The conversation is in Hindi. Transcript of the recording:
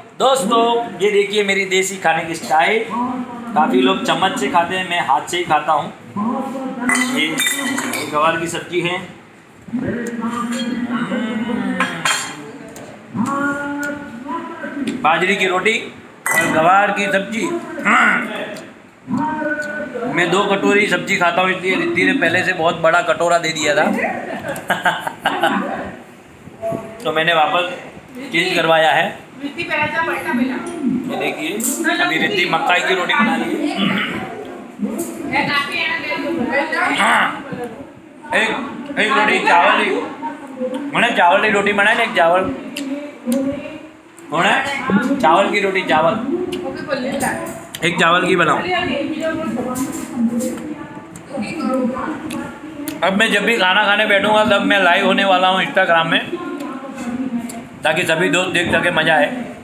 दोस्तों ये देखिए मेरी देसी खाने की स्टाइल। काफ़ी लोग चम्मच से खाते हैं, मैं हाथ से ही खाता हूँ। ये गवार की सब्जी है, बाजरे की रोटी और गवार की सब्जी। मैं 2 कटोरी सब्जी खाता हूँ, इसलिए रिद्धि ने पहले से बहुत बड़ा कटोरा दे दिया था। तो मैंने वापस चेंज करवाया है। ये देखिए अभी रिद्धि मक्काई की रोटी बना ली है। एक रोटी चावल ही मैंने चावल की रोटी बनाई ना, एक चावल होना, चावल की रोटी, चावल एक चावल की बनाओ। अब मैं जब भी खाना खाने बैठूंगा तब मैं लाइव होने वाला हूँ इंस्टाग्राम में, ताकि सभी दोस्त देख सके, मज़ा आए।